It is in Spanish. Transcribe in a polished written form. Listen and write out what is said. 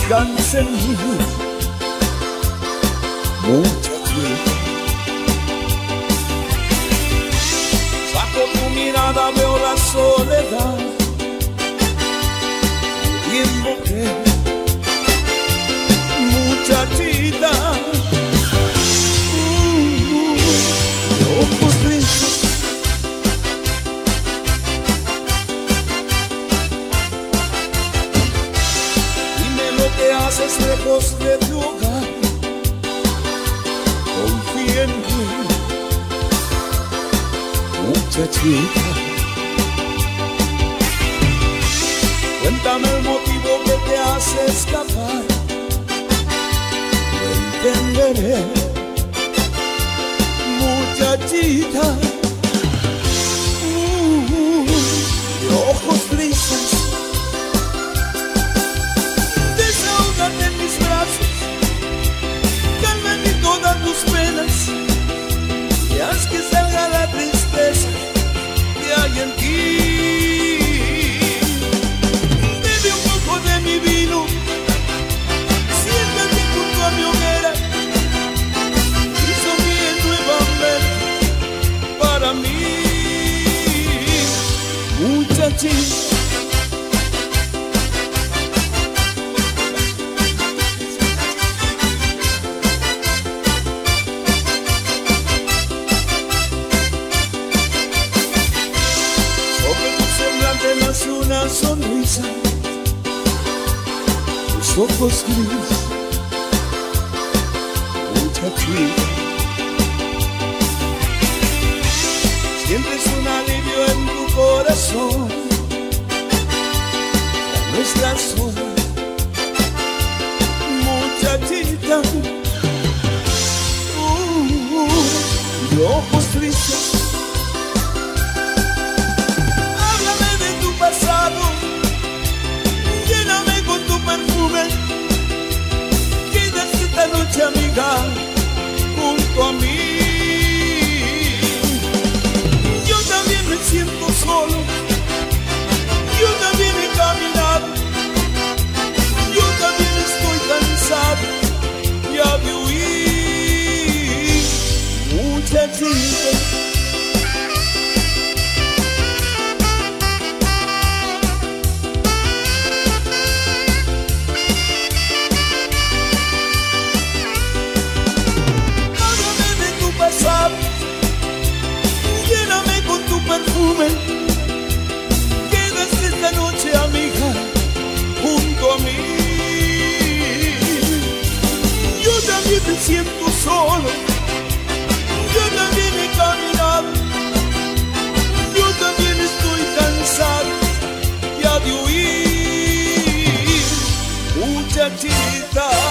descansa en mí, muchachita. Bajo tu mirada veo la soledad, viendo que, muchachita, ojos tristes, dime lo que haces lejos de tu hogar, confía en mí, muchachita. Cuéntame el motivo que te hace escapar, lo entenderé, muchachita. De ojos tristes, desahógate en mis brazos, calma en mí todas tus penas y haz que salga la tristeza que hay en ti. Bebe un poco de mi vino, siéntate junto a mi hoguera y sonríe nuevamente para mí, muchachita. Nace una sonrisa, tus ojos gris, muchachita. Sientes un alivio en tu corazón, ya no estás sola, muchachita. De ojos tristes, lléname con tu perfume, quédate esta noche amiga junto a mí. Yo también me siento solo, yo también he caminado, yo también estoy cansado ya de huir, muchachita. Lléname con tu perfume, quédate esta noche amiga junto a mí. Yo también me siento solo, yo también he caminado, yo también estoy cansado ya de huir, muchachita.